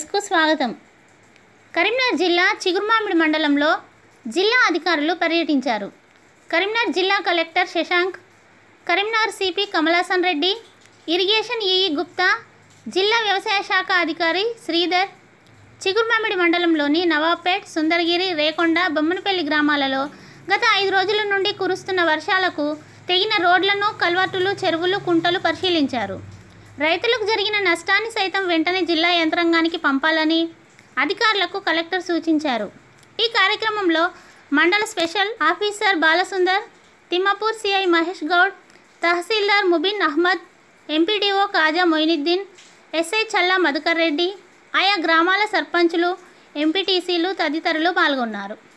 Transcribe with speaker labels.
Speaker 1: న్యూస్కు స్వాగతం. కరీంనగర్ జిల్లా చిగురుమామిడి మండలంలో జిల్లా అధికారులు పర్యటించారు. కరీంనగర్ జిల్లా collector Shashank, Karimnagar CP Kamalasan Reddy, irrigation EE Gupta, జిల్లా వ్యవసాయ శాఖ అధికారి శ్రీధర్ చిగురుమామిడి మండలంలోని నవాబ్పేట్, సుందరగిరి, రేకొండ, బొమ్మనపల్లి గ్రామాలలో గత 5 రోజుల నుండి కురుస్తున్న వర్షాలకు తెగిన రోడ్లను, కల్వర్టులు, చెరువులు, కుంటలు పరిశీలించారు. రైతులకు జరిగిన నష్టాన్ని సైతం వెంటనే జిల్లా యంత్రాంగానికి పంపాలని అధికారులకు కలెక్టర్ సూచించారు. ఈ కార్యక్రమంలో మండల special officer Balasundar, Thimmapur CI Mahesh Goud, tahsildar Mubin Ahmed, MPDO Khaja Moinuddin, SI Challa Madhukar Reddy, ఆయా గ్రామాల సర్పంచులు, ఎంపీటీసీలు తదితరులు పాల్గొన్నారు.